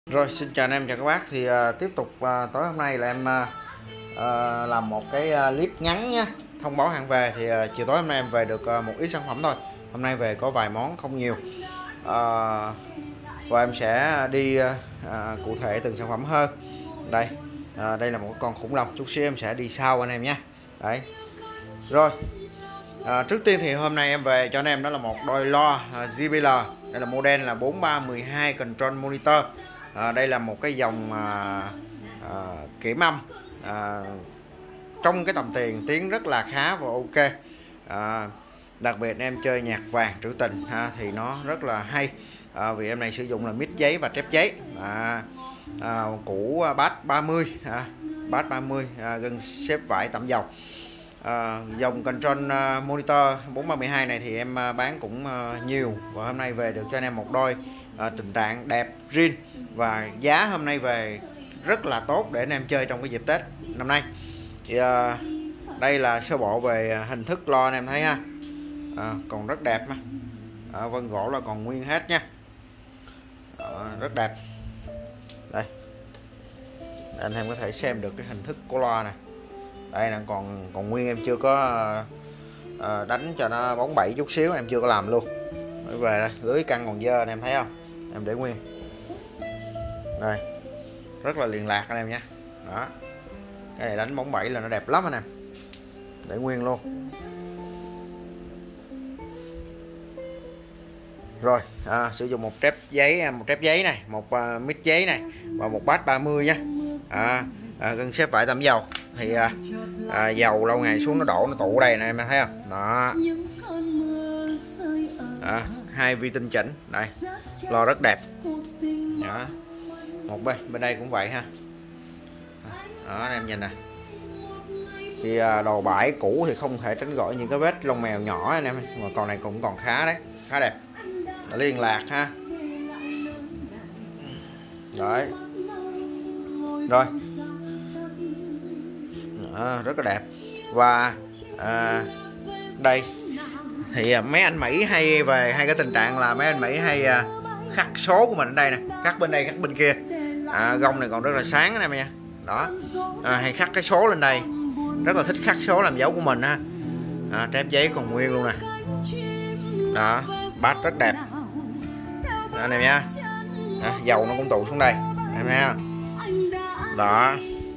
Rồi, xin chào anh em, chào các bác. Thì tiếp tục tối hôm nay là em làm một cái clip ngắn nhé, thông báo hàng về. Thì chiều tối hôm nay em về được một ít sản phẩm thôi. Hôm nay về có vài món, không nhiều. Và em sẽ đi cụ thể từng sản phẩm hơn. Đây, đây là một con khủng long. Chút xíu em sẽ đi sau anh em nhé. Đấy. Rồi, trước tiên thì hôm nay em về cho anh em đó là một đôi loa JBL. Đây là model là 4312 Control Monitor. Đây là một cái dòng kiểm âm trong cái tầm tiền tiếng rất là khá và ok. Đặc biệt em chơi nhạc vàng trữ tình thì nó rất là hay, vì em này sử dụng là mic giấy và trép giấy, củ bass 30, bass 30, gân xếp vải tẩm dầu. Dòng Control Monitor 4312 này thì em bán cũng nhiều, và hôm nay về được cho anh em một đôi tình trạng đẹp zin, và giá hôm nay về rất là tốt để anh em chơi trong cái dịp Tết năm nay. Thì đây là sơ bộ về hình thức loa anh em thấy ha, còn rất đẹp mà, vân gỗ là còn nguyên hết nha, rất đẹp. Đây, anh em có thể xem được cái hình thức của loa này. Đây là còn nguyên, em chưa có đánh cho nó bóng bẩy chút xíu, em chưa có làm luôn. Mới về đây, lưới căng còn dơ anh em thấy không, em để nguyên đây, rất là liền lạc anh em nhé. Đó, cái này đánh bóng bẩy là nó đẹp lắm anh em, để nguyên luôn. Rồi, sử dụng một trép giấy này, một mic giấy này và một bass 30 nhé. Gân xếp vải tẩm dầu. Thì dầu lâu ngày xuống nó đổ, nó tụ đây này em thấy không. Đó, hai vi tinh chỉnh đây, lo rất đẹp. Đó, một bên đây cũng vậy ha. Đó anh em nhìn nè, thì đồ bãi cũ thì không thể tránh khỏi những cái vết lông mèo nhỏ anh em, mà còn này cũng còn khá đấy, khá đẹp, liên lạc ha. Đấy, rồi, rất là đẹp. Và đây thì mấy anh Mỹ hay về hay cái tình trạng là mấy anh Mỹ hay khắc số của mình ở đây nè, khắc bên đây khắc bên kia. Gông này còn rất là sáng anh em nha. Đó, hay khắc cái số lên đây, rất là thích khắc số làm dấu của mình ha. Trép giấy còn nguyên luôn nè. Đó, bass rất đẹp anh em nha. Dầu nó cũng tụ xuống đây em thấy không. Đó,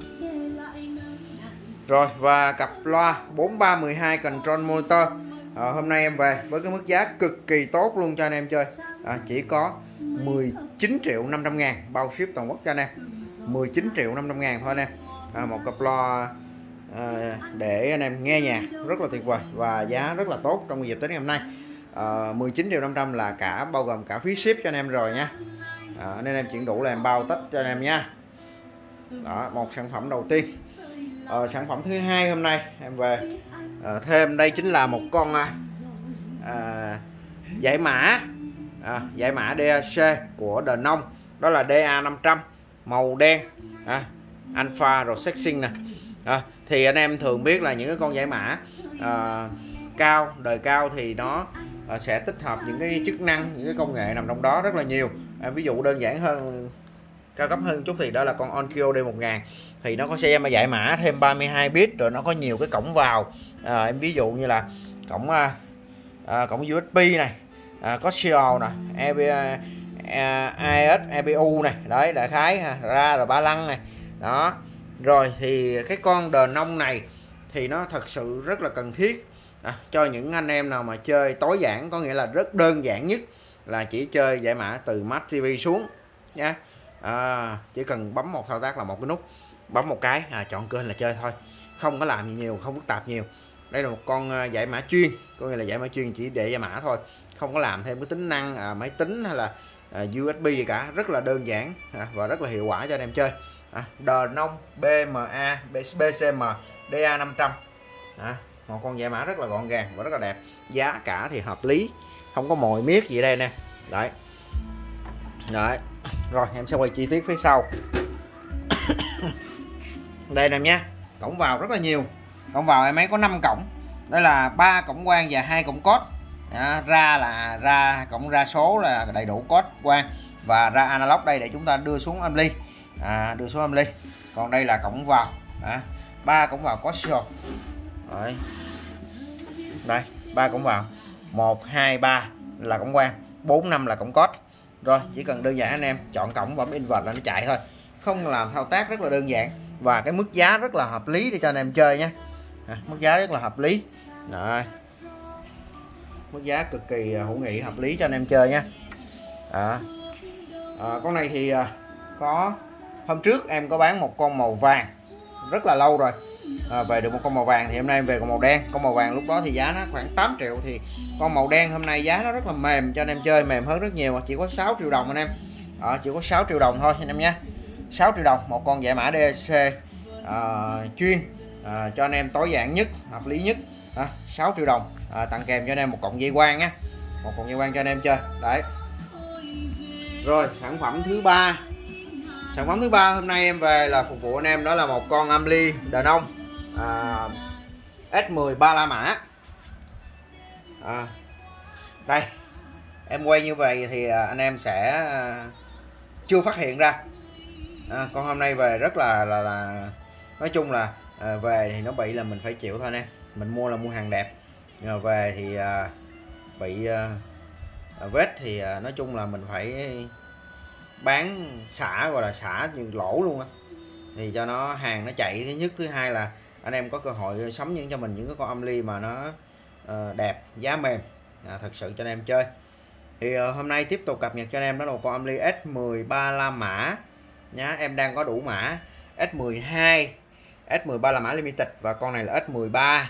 rồi, và cặp loa 4312 Control Monitor hôm nay em về với cái mức giá cực kỳ tốt luôn cho anh em chơi, chỉ có 19.500.000 bao ship toàn quốc cho anh em. 19.500.000 thôi anh em. Một cặp loa để anh em nghe nhạc rất là tuyệt vời, và giá rất là tốt trong dịp Tết ngày hôm nay. 19.500.000 là cả bao gồm cả phí ship cho anh em rồi nha. Nên em chuyển đủ là em bao tất cho anh em nha. Đó, một sản phẩm đầu tiên. Sản phẩm thứ hai hôm nay em về thêm đây chính là một con giải mã DAC của Denon, đó là DA500 màu đen, alpha rồi sexing nè. Thì anh em thường biết là những cái con giải mã đời cao thì nó sẽ tích hợp những cái chức năng, những cái công nghệ nằm trong đó rất là nhiều. Ví dụ đơn giản hơn, cao cấp hơn chút thì đó là con Onkyo D1000, thì nó có xe mà giải mã thêm 32 bit, rồi nó có nhiều cái cổng vào. Em ví dụ như là cổng USB này, có siêu nè, AES, EPU này, đấy đại khái ra rồi ba lăng này. Đó, rồi thì cái con Denon này thì nó thật sự rất là cần thiết cho những anh em nào mà chơi tối giản, có nghĩa là rất đơn giản nhất là chỉ chơi giải mã từ Mac TV xuống nha. Chỉ cần bấm một thao tác là một cái nút, bấm một cái chọn kênh là chơi thôi, không có làm gì nhiều, không phức tạp nhiều. Đây là một con giải mã chuyên, có nghĩa là giải mã chuyên chỉ để giải mã thôi, không có làm thêm cái tính năng máy tính hay là USB gì cả, rất là đơn giản và rất là hiệu quả cho anh em chơi. Denon BCM DA500, một con giải mã rất là gọn gàng và rất là đẹp, giá cả thì hợp lý, không có mồi miết gì đây nè. Đấy, rồi em sẽ quay chi tiết phía sau. Đây nè nhé, cổng vào rất là nhiều. Cổng vào em ấy có 5 cổng, đây là 3 cổng quang và 2 cổng code. Ra cổng ra số là đầy đủ code quang. và ra analog đây để chúng ta đưa xuống âm ly, đưa xuống âm ly. Còn đây là cổng vào, 3 cổng vào Casio. Đây 3 cổng vào, 1 2 3 là cổng quang, 4 5 là cổng code. Rồi chỉ cần đơn giản anh em chọn cổng bấm invert là nó chạy thôi, không làm thao tác, rất là đơn giản. Và cái mức giá rất là hợp lý để cho anh em chơi nhé, mức giá rất là hợp lý. Rồi, mức giá cực kỳ hữu nghị, hợp lý cho anh em chơi nhé. Con này thì có hôm trước em có bán một con màu vàng rất là lâu rồi, về được một con màu vàng thì hôm nay em về con màu đen. Con màu vàng lúc đó thì giá nó khoảng 8 triệu, thì con màu đen hôm nay giá nó rất là mềm cho anh em chơi, mềm hơn rất nhiều, chỉ có 6 triệu đồng anh em. Chỉ có 6 triệu đồng thôi anh em nhé, 6 triệu đồng một con giải mã DSC chuyên cho anh em tối giản nhất, hợp lý nhất, 6 triệu đồng. Tặng kèm cho anh em một cọng dây quang nhé, một cọng dây quang cho anh em chơi đấy. Rồi sản phẩm thứ ba, hôm nay em về là phục vụ anh em, đó là một con âm ly đàn ông S10 3 la mã. Đây em quay như vậy thì anh em sẽ chưa phát hiện ra. Con hôm nay về rất là nói chung là về thì nó bị là mình phải chịu thôi anh em. Mình mua là mua hàng đẹp, nhưng mà về thì bị vết thì nói chung là mình phải bán xả, gọi là xả như lỗ luôn á, thì cho nó hàng nó chạy. Thứ nhất, thứ hai là anh em có cơ hội sắm những cho mình những cái con âm ly mà nó đẹp, giá mềm, thật sự cho anh em chơi. Thì hôm nay tiếp tục cập nhật cho anh em đó là một con âm ly S10 3 la mã nhá. Em đang có đủ mã S12, S13 la mã limited và con này là S13.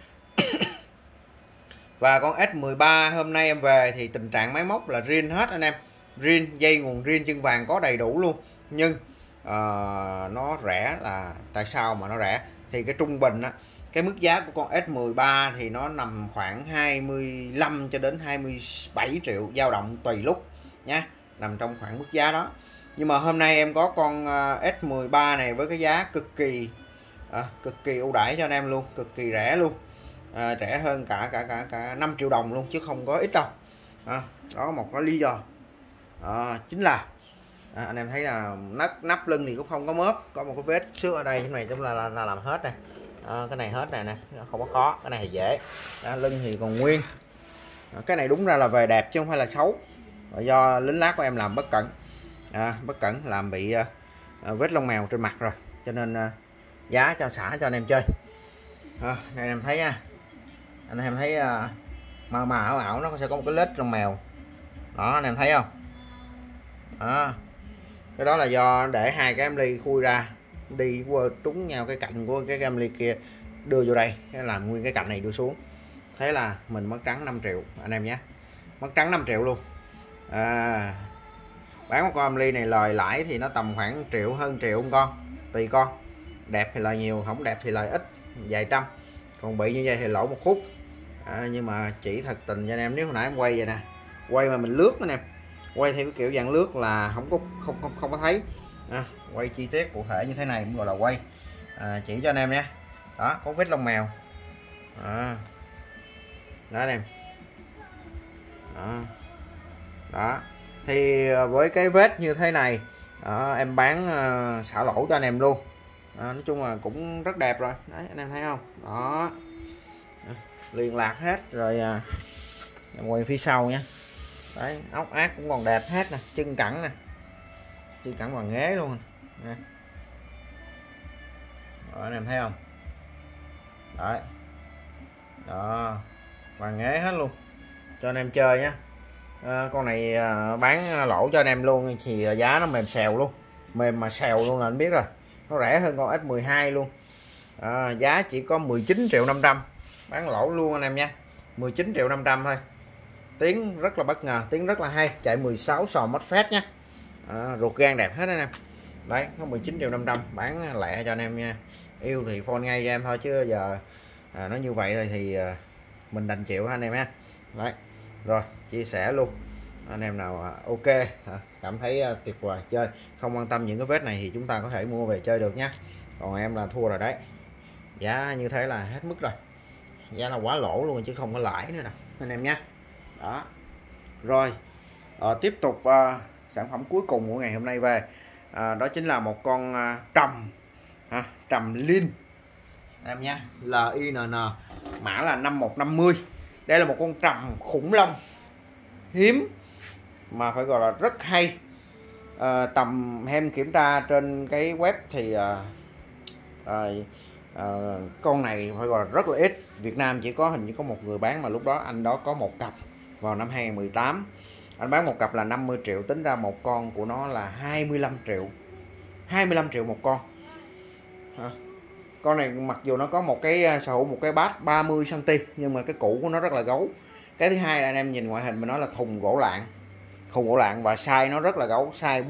Và con S13 hôm nay em về thì tình trạng máy móc là riêng hết anh em, riêng dây nguồn riêng chân vàng có đầy đủ luôn. Nhưng nó rẻ là tại sao mà nó rẻ? Thì cái trung bình á, cái mức giá của con S13 thì nó nằm khoảng 25 cho đến 27 triệu, dao động tùy lúc nhé, nằm trong khoảng mức giá đó. Nhưng mà hôm nay em có con S13 này với cái giá cực kỳ ưu đãi cho anh em luôn, cực kỳ rẻ luôn, rẻ hơn cả 5 triệu đồng luôn chứ không có ít đâu. Đó một cái lý do chính là anh em thấy là nắp lưng thì cũng không có mớp, có một cái vết xước ở đây, cái này chúng là làm hết này. Cái này hết này nè, không có khó, cái này thì dễ. Lưng thì còn nguyên. Cái này đúng ra là về đẹp chứ không phải là xấu, do lính lát của em làm bất cẩn, bất cẩn làm bị vết lông mèo trên mặt rồi, cho nên giá cho xả cho anh em chơi. Này em thấy nha, anh em thấy mờ ảo nó sẽ có một cái lết lông mèo đó, anh em thấy không? Cái đó là do để hai cái em ly khui ra đi qua trúng nhau cái cạnh của cái em ly kia, đưa vô đây cái làm nguyên cái cạnh này đưa xuống, thế là mình mất trắng 5 triệu anh em nhé, mất trắng 5 triệu luôn. Bán một con em ly này lời lãi thì nó tầm khoảng triệu, hơn triệu con, tùy con, đẹp thì lời nhiều, không đẹp thì lời ít, vài trăm, còn bị như vậy thì lỗ một khúc. Nhưng mà chỉ thật tình cho anh em, nếu hồi nãy em quay vậy nè, quay mà mình lướt anh em, quay theo cái kiểu dạng lướt là không có thấy. Quay chi tiết cụ thể như thế này cũng gọi là quay, chỉ cho anh em nhé. Đó, có vết lông mèo đó anh em. Đó thì với cái vết như thế này em bán xả lỗ cho anh em luôn. Nói chung là cũng rất đẹp rồi đấy, anh em thấy không? Đó, liền lạc hết rồi. Em quay phía sau nhé, đấy, ốc ác cũng còn đẹp hết nè, chân cẳng nè, chân cẳng bằng nghế luôn nè. Đó, anh em thấy không? Đấy, đó, bằng nghế hết luôn cho anh em chơi nhé. Con này bán lỗ cho anh em luôn thì giá nó mềm xèo luôn, mềm mà xèo luôn là anh biết rồi, nó rẻ hơn con S12 luôn. Giá chỉ có 19 triệu 500, bán lỗ luôn anh em nha, 19 triệu 500 thôi. Tiếng rất là bất ngờ, tiếng rất là hay, chạy 16 sò mất phét nhé, ruột gan đẹp hết anh em. Đấy, có 19 triệu 500 bán lẹ cho anh em nha. Yêu thì phone ngay cho em thôi, chứ giờ nó như vậy thôi thì mình đành chịu anh em ha. Đấy, rồi chia sẻ luôn, anh em nào ok cảm thấy tuyệt vời chơi, không quan tâm những cái vết này thì chúng ta có thể mua về chơi được nhé. Còn em là thua rồi đấy, giá như thế là hết mức rồi, giá là quá lỗ luôn chứ không có lãi nữa nè anh em nhé. Đó, rồi tiếp tục sản phẩm cuối cùng của ngày hôm nay về, đó chính là một con trầm trầm Lin em nha, LINN, mã là 5150. Đây là một con trầm khủng long hiếm mà phải gọi là rất hay. Tầm em kiểm tra trên cái web thì con này phải gọi là rất là ít. Việt Nam chỉ có hình như có một người bán, mà lúc đó anh đó có một cặp vào năm 2018, anh bán một cặp là 50 triệu, tính ra một con của nó là 25 triệu một con. Con này mặc dù nó có một cái sở hữu một cái bát 30 cm nhưng mà cái củ của nó rất là gấu. Cái thứ hai là anh em nhìn ngoại hình mà nó là thùng gỗ lạng, và size nó rất là gấu, size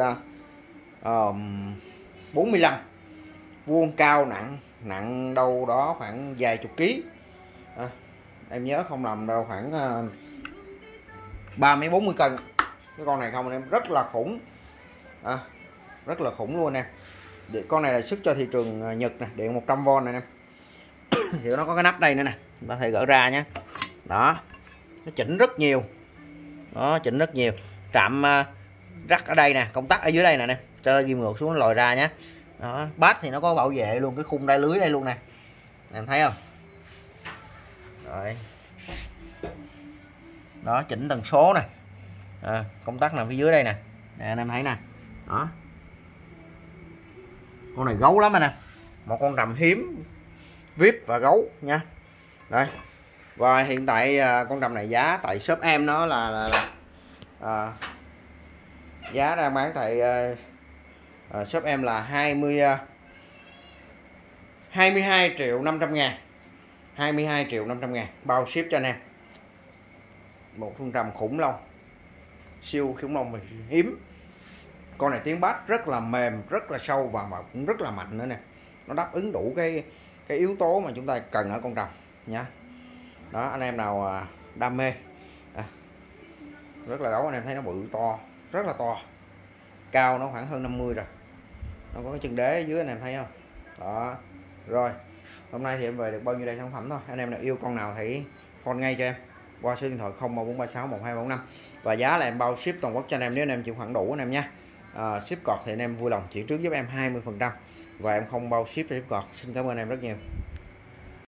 45 vuông, cao, nặng đâu đó khoảng vài chục ký. Em nhớ không lầm đâu khoảng 30-40 cân. Cái con này không anh em, rất là khủng, rất là khủng luôn em. Con này là xuất cho thị trường Nhật nè, điện 100V này em. Thì nó có cái nắp đây nữa nè, chúng ta có thể gỡ ra nhé. Đó, nó chỉnh rất nhiều, trạm rắc ở đây nè, công tắc ở dưới đây nè em, cho ghim ngược xuống lòi ra nhé. Đó, bát thì nó có bảo vệ luôn cái khung đai lưới đây luôn nè, em thấy không? Rồi, đó, chỉnh tần số nè, công tắc nằm phía dưới đây nè, anh em thấy nè. Đó, con này gấu lắm anh em, một con trầm hiếm, VIP và gấu nha. Đây, và hiện tại con trầm này giá tại shop em nó là giá đang bán tại shop em là 22 triệu 500 ngàn, 22 triệu 500 ngàn bao ship cho anh em. Một con trầm khủng long, siêu khủng long hiếm. Con này tiếng bass rất là mềm, rất là sâu và cũng rất là mạnh nữa nè. Nó đáp ứng đủ cái yếu tố mà chúng ta cần ở con trầm nha. Đó, anh em nào đam mê, rất là gấu, anh em thấy nó bự to, rất là to, cao nó khoảng hơn 50 rồi, nó có cái chân đế dưới anh em thấy không? Đó, rồi hôm nay thì em về được bao nhiêu đây sản phẩm thôi. Anh em nào yêu con nào thì phone ngay cho em qua số điện thoại 0343612345, và giá là em bao ship toàn quốc cho anh em nếu anh em chịu khoản đủ anh em nha. Ship cọt thì anh em vui lòng chuyển trước giúp em 20%, và em không bao ship cho ship cọt. Xin cảm ơn em rất nhiều.